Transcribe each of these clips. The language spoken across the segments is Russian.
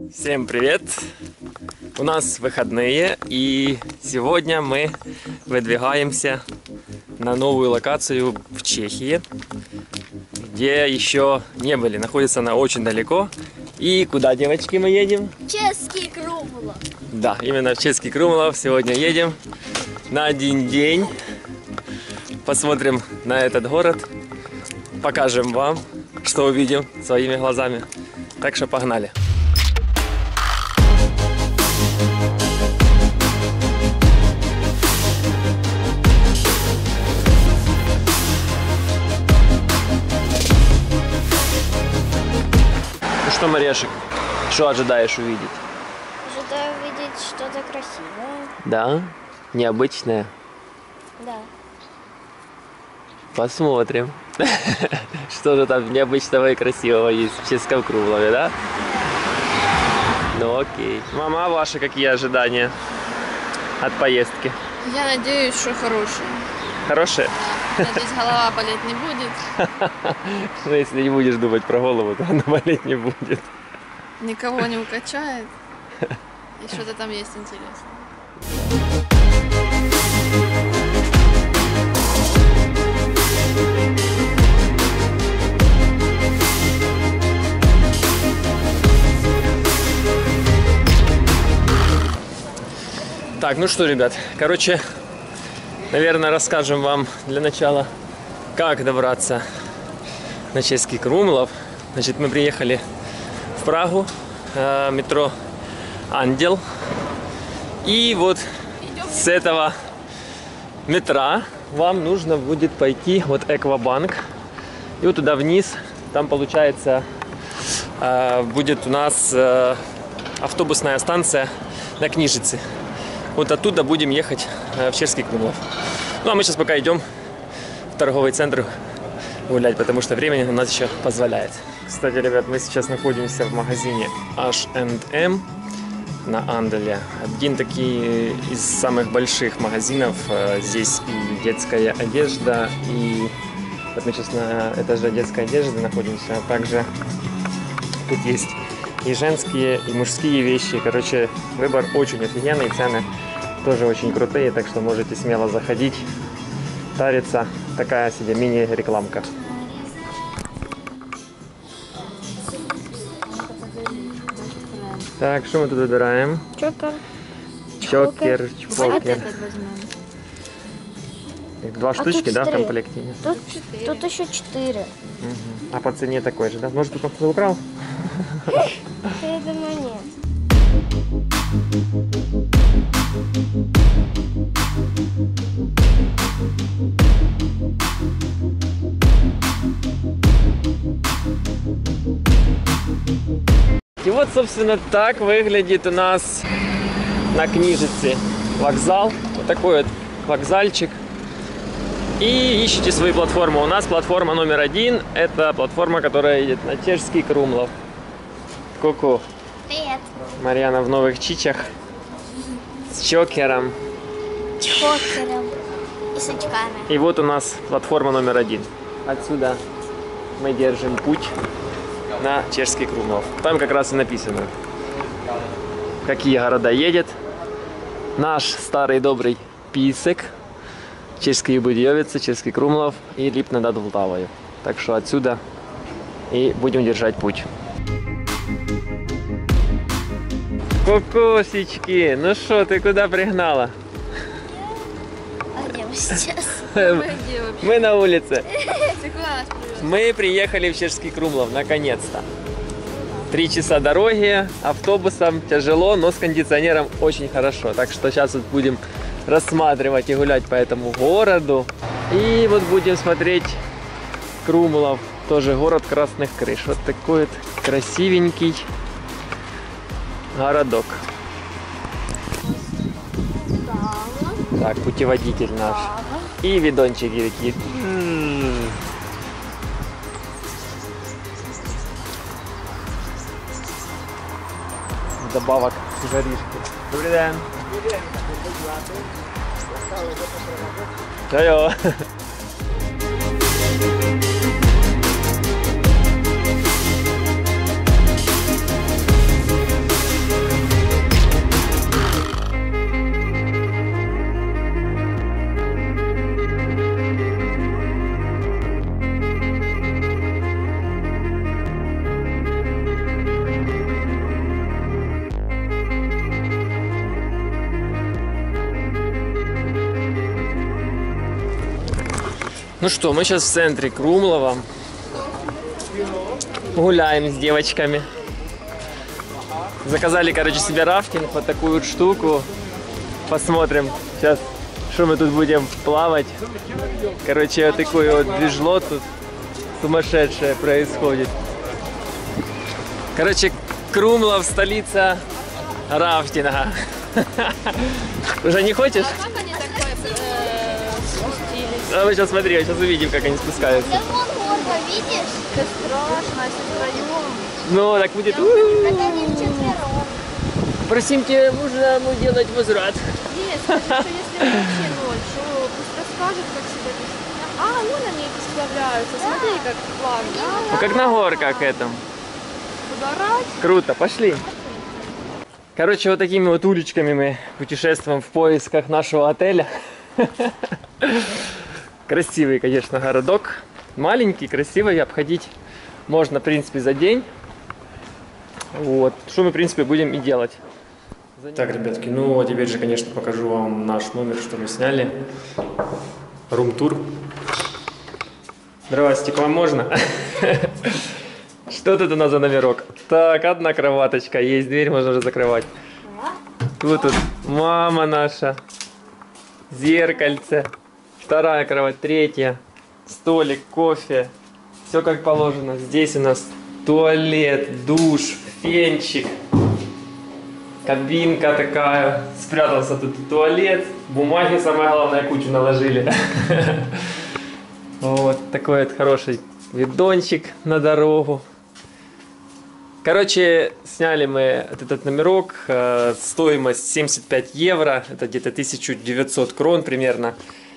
Всем привет! У нас выходные, и сегодня мы выдвигаемся на новую локацию в Чехии, где еще не были. Находится она очень далеко. И куда, девочки, мы едем? Чешский Крумлов. Да, именно в Чешский Крумлов сегодня едем на один день. Посмотрим на этот город, покажем вам, что увидим своими глазами. Так что погнали! Ну что, Марешек, что ожидаешь увидеть? Ожидаю увидеть что-то красивое. Да? Необычное? Да. Посмотрим. Что же там необычного и красивого есть в Чешском Крумлове, да? Ну окей. Мама, а ваши какие ожидания от поездки? Я надеюсь, что хорошие. Хорошие? Надеюсь, голова болеть не будет. Ну, если не будешь думать про голову, то она болеть не будет. Никого не укачает. И что-то там есть интересное. Так, ну что, ребят, короче, наверное, расскажем вам для начала, как добраться на Чешский Крумлов. Значит, мы приехали в Прагу, метро Ангел. И вот с этого метра вам нужно будет пойти вот Эквабанк. И вот туда вниз, там получается будет у нас автобусная станция на Книжице. Вот оттуда будем ехать в Чешский Крумлов. Ну а мы сейчас пока идем в торговый центр гулять, потому что времени у нас еще позволяет. Кстати, ребят, мы сейчас находимся в магазине H&M на Анделе. Один такой из самых больших магазинов. Здесь и детская одежда, и вот мы сейчас на этаже детской одежды находимся. А также тут есть и женские, и мужские вещи. Короче, выбор очень офигенный, цены тоже очень крутые, так что можете смело заходить, тариться. Такая себе мини-рекламка. Так, что мы тут выбираем? Чокер. Чокер, Вот чпокер. этот возьмем. Два штучки, тут да, в 4. комплекте? Тут еще 4. А по цене такой же, да? Может, тут кто-то украл? Я думаю, нет. И вот, собственно, так выглядит у нас на Книжице вокзал. Вот такой вот вокзальчик. И ищите свою платформу. У нас платформа номер 1. Это платформа, которая едет на Чешский Крумлов. Ку-ку. Привет. Марьяна в новых чичах. С чокером. Чокером. И с очками. И вот у нас платформа номер 1. Отсюда мы держим путь на Чешский Крумлов. Там как раз и написано, какие города едет. Наш старый добрый Писек, Чешский Будьевица, Чешский Крумлов и Липна над Влтавою. Так что отсюда и будем держать путь. Кокосички, ну что, ты куда пригнала? А где мы сейчас? Мы где вообще? Мы на улице. Ты куда нас привез? Мы приехали в Чешский Крумлов, наконец-то. 3 часа дороги, автобусом тяжело, но с кондиционером очень хорошо. Так что сейчас вот будем рассматривать и гулять по этому городу. И вот будем смотреть Крумлов, тоже город красных крыш. Вот такой вот красивенький городок. Так, путеводитель наш. И видончики такие. Добавок жаришки. Добрий день. Чайо. Ну что, мы сейчас в центре Крумлова. Гуляем с девочками. Заказали, короче, себе рафтинг, вот такую вот штуку. Посмотрим сейчас, что мы тут будем плавать. Короче, вот такое вот движло тут сумасшедшее происходит. Короче, Крумлов, столица рафтинга. Уже не хочешь? А как они такое спустились? А мы сейчас смотри, сейчас увидим, как они спускаются. Да вон горка, видишь? Это страшно, если вдвоем. Ну, так будет. Это не вчетвером. Просимте мужа делать возврат. Нет, скажи, что если вообще ноль, что пусть расскажет, как себя вести. А, вон они сплавляются, смотри, как плавно. Ну, как на горках этом. Ударать. Круто, пошли. Короче, вот такими вот уличками мы путешествуем в поисках нашего отеля. Красивый, конечно, городок. Маленький, красивый, обходить можно, в принципе, за день. Вот, что мы, в принципе, будем и делать. Так, ребятки, ну а теперь же, конечно, покажу вам наш номер, что мы сняли. Рум-тур. Здравствуйте, к вам можно? Что тут у нас за номерок? Так, одна кроваточка есть, дверь можно уже закрывать. Тут мама наша, зеркальце, вторая кровать, третья, столик, кофе, все как положено. Здесь у нас туалет, душ, фенчик, кабинка такая, спрятался тут туалет, бумаги, самое главное, кучу наложили. Вот такой вот хороший видончик на дорогу. Короче, сняли мы этот номерок, стоимость 75 евро, это где-то 1900 крон примерно.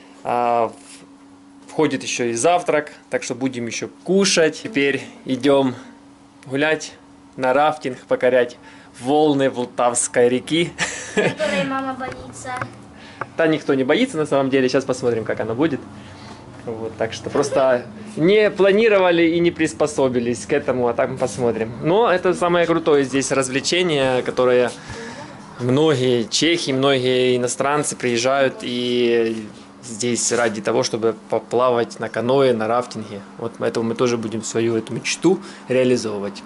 Входит еще и завтрак, так что будем еще кушать. Теперь идем гулять на рафтинг, покорять волны Волтавской реки. Которой мама боится. Да никто не боится на самом деле, сейчас посмотрим, как оно будет. Вот, так что просто не планировали и не приспособились к этому, а так мы посмотрим. Но это самое крутое здесь развлечение, которое многие чехи, многие иностранцы приезжают и здесь ради того, чтобы поплавать на каное, на рафтинге. Вот поэтому мы тоже будем свою эту мечту реализовывать.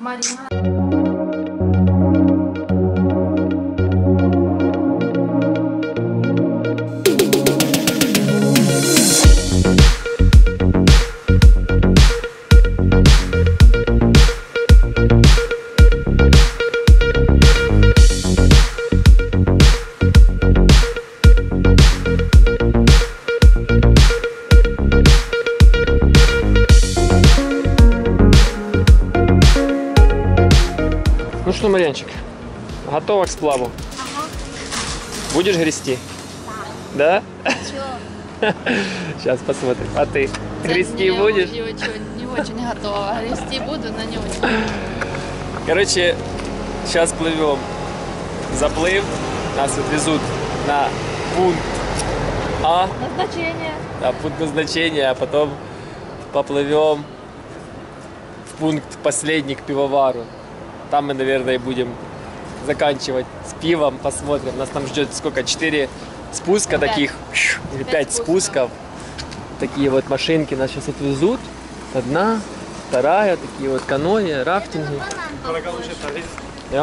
Ну что, Марьянчик, готова к сплаву? Ага. Будешь грести? Да. Чё? Сейчас посмотрим. А ты грести будешь? Не очень готова. Грести буду, но не очень. Короче, сейчас плывем. Заплыв. Нас отвезут на пункт А. Назначение. Да, пункт назначения, а потом поплывем в пункт последний к пивовару. Там мы, наверное, будем заканчивать с пивом, посмотрим. Нас там ждет сколько? 4 спуска таких, или 5 спусков. Такие вот машинки нас сейчас отвезут. Одна, вторая, такие вот каноэ, рафтинги. Ja?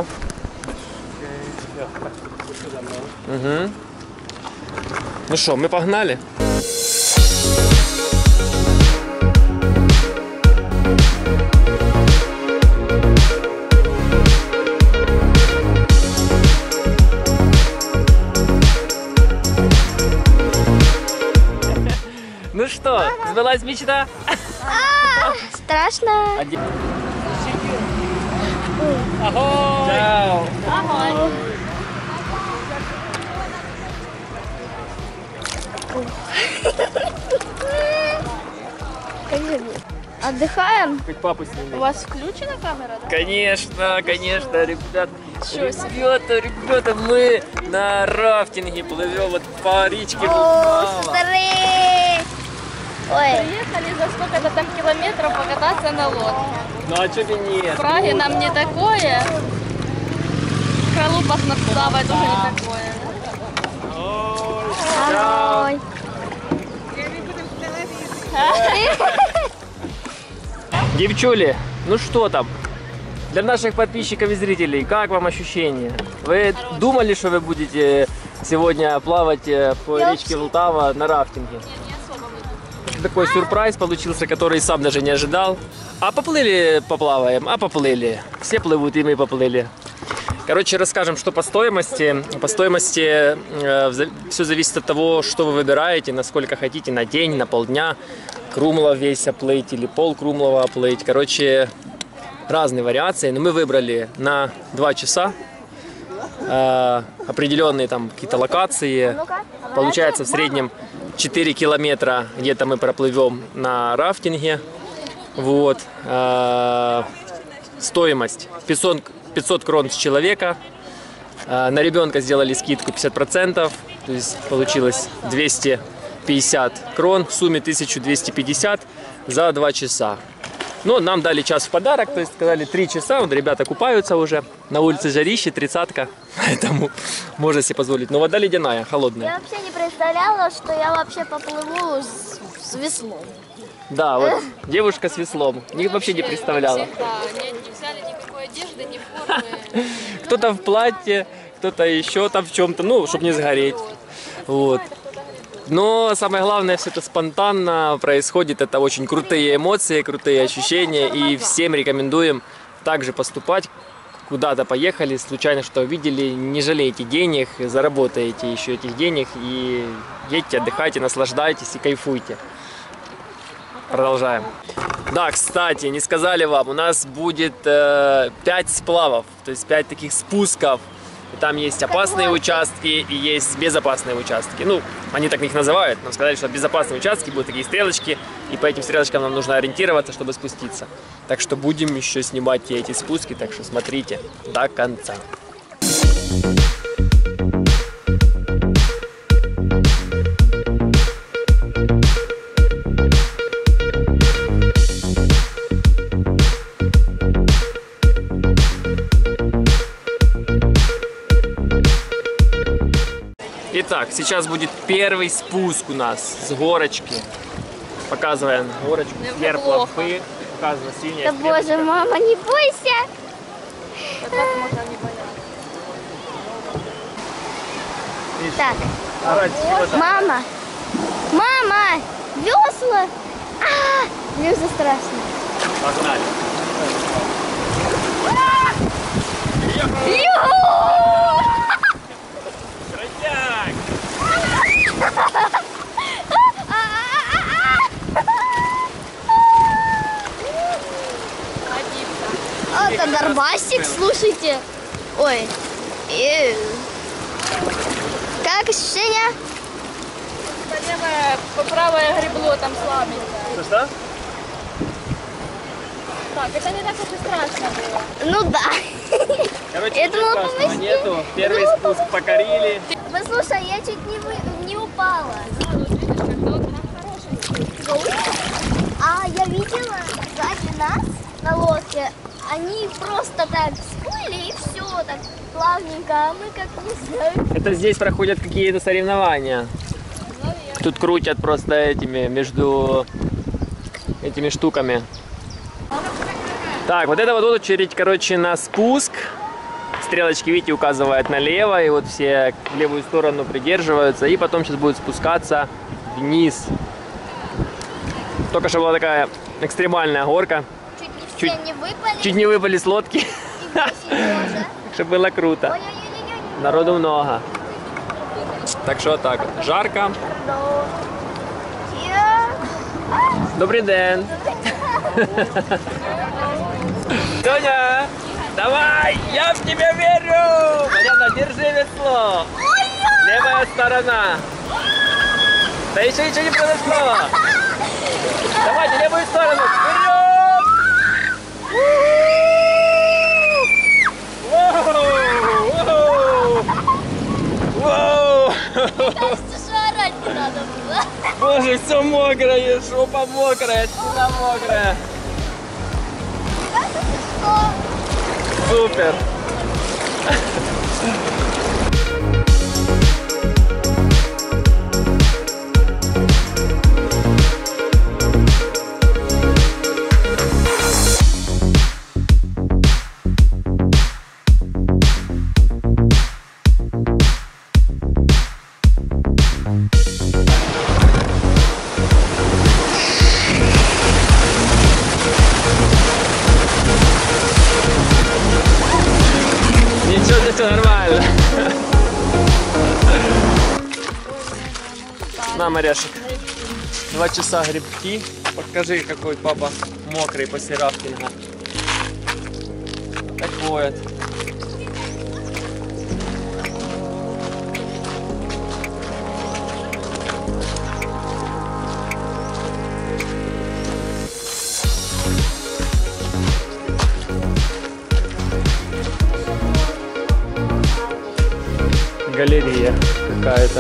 Угу. Ну что, мы погнали? Ну что, сбылась мечта? Страшно. Ahoj! Čau! Ahoj. Отдыхаем? Хоть папу У сними. вас включена камера, да? Конечно, конечно, ребят. Ничего себе. Ребята, мы на рафтинге плывем вот по речке О, Волтава. смотри! Ой, Приехали за сколько-то там километров покататься на лодке. Ну а что бы нет? В Праге нам не такое. В Кралупах на плавать тоже не такое. Ой, ой. Девчули, ну что там? Для наших подписчиков и зрителей, как вам ощущения? Вы думали, что вы будете сегодня плавать по речке Влтава на рафтинге? Такой сюрприз получился, который сам даже не ожидал. А поплыли, поплаваем, а поплыли. Все плывут, и мы поплыли. Короче, расскажем, что по стоимости. По стоимости все зависит от того, что вы выбираете, насколько хотите, на день, на полдня. Крумлов весь оплыть или пол Крумлова оплыть. Короче, разные вариации. Но мы выбрали на 2 часа определенные там какие-то локации. Получается в среднем 4 километра где-то мы проплывем на рафтинге. Вот. Стоимость 500 крон с человека. На ребенка сделали скидку 50%. То есть получилось 250 крон. В сумме 1250 за 2 часа. Но нам дали час в подарок. То есть сказали 3 часа. Вот ребята купаются уже. На улице жарище, 30-ка. Поэтому можно себе позволить. Но вода ледяная, холодная. Я вообще не представляла, что я вообще поплыву с веслом. Да, вот девушка с веслом. Вообще не представляла. Не взяли никакой одежды, ни формы. Кто-то в платье, кто-то еще там в чем-то, ну, чтобы не сгореть. Вот. Но самое главное, все это спонтанно происходит. Это очень крутые эмоции, крутые ощущения. И всем рекомендуем также поступать. Куда-то поехали, случайно что увидели, не жалейте денег, заработаете еще этих денег. И едьте, отдыхайте, наслаждайтесь и кайфуйте. Продолжаем. Да, кстати, не сказали вам, у нас будет 5 сплавов, то есть 5 таких спусков. И там есть опасные участки и есть безопасные участки. Ну, они так их называют, нам сказали, что безопасные участки будут такие стрелочки, и по этим стрелочкам нам нужно ориентироваться, чтобы спуститься. Так что будем еще снимать эти спуски, так что смотрите до конца. Итак, сейчас будет первый спуск у нас с горочки. Показываем горочку, вверх плавы, показываем синяя. Да боже, мама, не бойся! Так, мама, мама, весла! Весла страшно. Погнали. Крутяк! Это Горбастик, слушайте. Ой. Как ощущения? Левое, правое гребло там слабенько. Что? Так, это не так уж и страшно было. Ну да. Короче, Это ничего было страшного помогли. нету. Первый спуск покорили. Послушай, я чуть не упала. А я видела сзади нас на лодке, они просто так всплыли и все, так плавненько, а мы как не знаю. Это здесь проходят какие-то соревнования. Тут крутят просто этими, между этими штуками. Так, вот это вот очередь, короче, на спуск. Стрелочки, видите, указывают налево, и вот все в левую сторону придерживаются, и потом сейчас будет спускаться вниз. Только что была такая экстремальная горка. Чуть не выпали. Чуть не выпали с лодки. И Сережа. Что было круто. Ой-ой-ой-ой. Народу много. Так что так, жарко. Добрый день. Тоня, давай, я в тебя верю. Марьяна, держи весло. Левая сторона. Да еще ничего не произошло. Давайте левую сторону. Вперед! Воу! Воу! Кажется, что орать не надо было. Боже, все мокрое, жопа мокрая, спина мокрая. Супер! Нормально. На, Маряшек. 2 часа грибки. Покажи, какой папа мокрый после рафтинга. Такое. Галерея какая-то.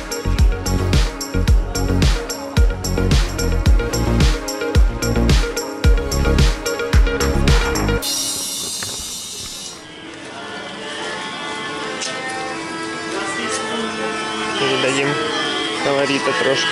Передадим фаворита трошки.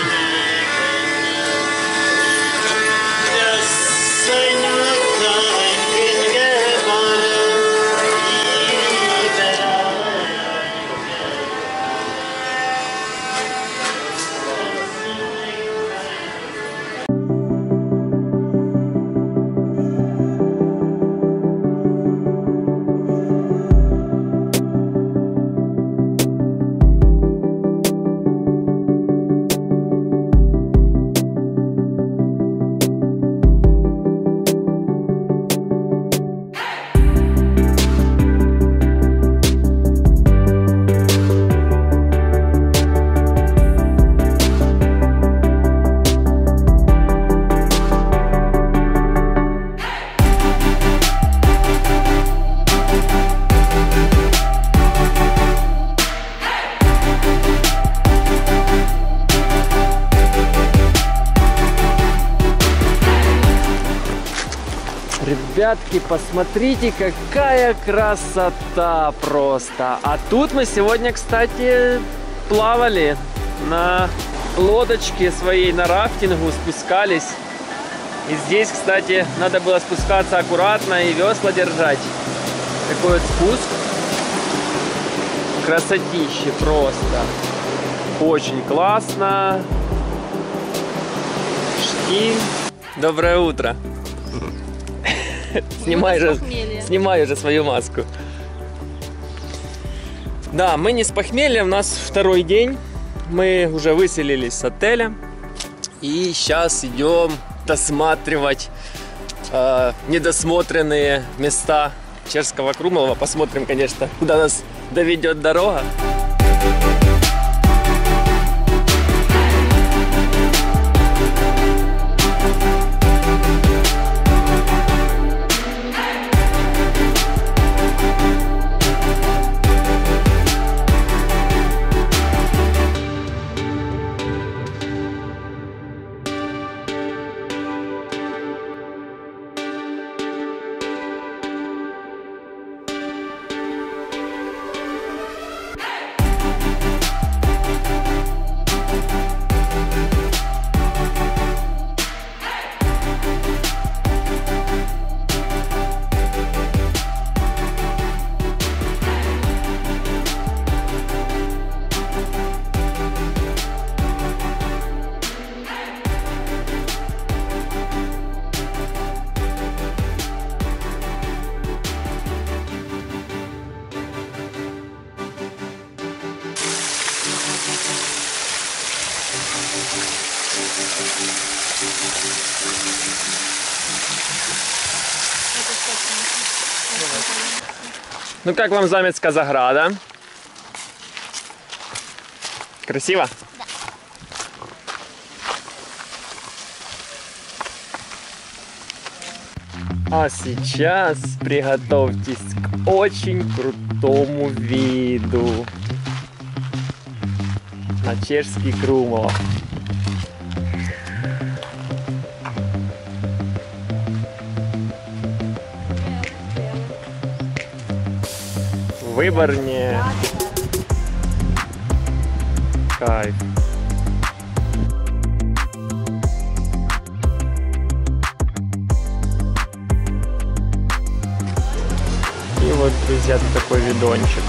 Ребятки, посмотрите, какая красота просто. А тут мы сегодня, кстати, плавали на лодочке своей, на рафтингу спускались. И здесь, кстати, надо было спускаться аккуратно и весла держать. Такой вот спуск. Красотище просто. Очень классно. Штиль. Доброе утро. Снимай же свою маску. Да, мы не с похмелья, у нас второй день. Мы уже выселились с отеля. И сейчас идем досматривать недосмотренные места Черского Крумлова. Посмотрим, конечно, куда нас доведет дорога. Ну как вам Замецкая Заграда? Красиво? Да. А сейчас приготовьтесь к очень крутому виду на Черский Крумлов. Выборне. Кайф. И вот, друзья, такой видончик.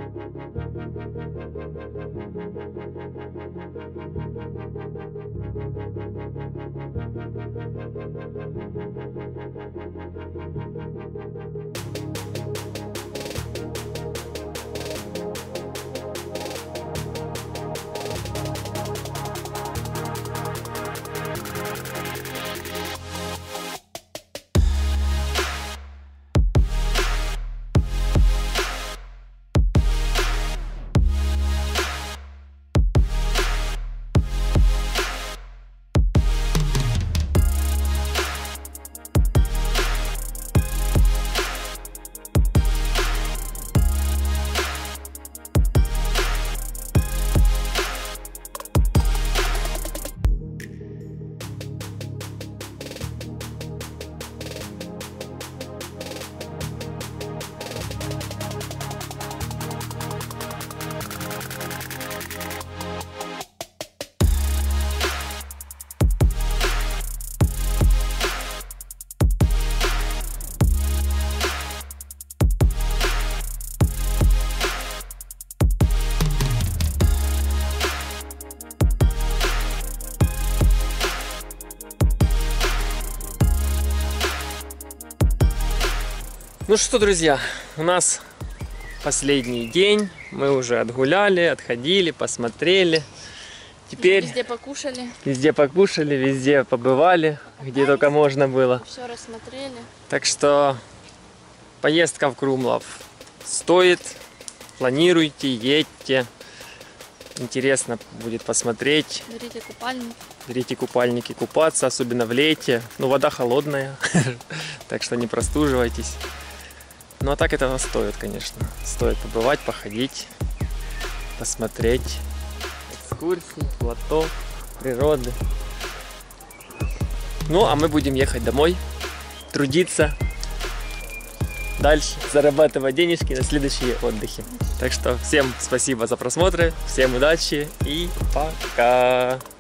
Ну что, друзья, у нас последний день. Мы уже отгуляли, отходили, посмотрели. Теперь Везде покушали, везде покушали, везде побывали, где только можно было. все рассмотрели. Так что поездка в Крумлов стоит. Планируйте, едьте. Интересно будет посмотреть. Берите купальник. Берите купальники, купаться, особенно в лете. Ну, вода холодная, так что не простуживайтесь. Ну, а так этого стоит, конечно. Стоит побывать, походить, посмотреть. Экскурсии, плато, природы. Ну, а мы будем ехать домой, трудиться, дальше зарабатывать денежки на следующие отдыхи. Так что всем спасибо за просмотр, всем удачи и пока!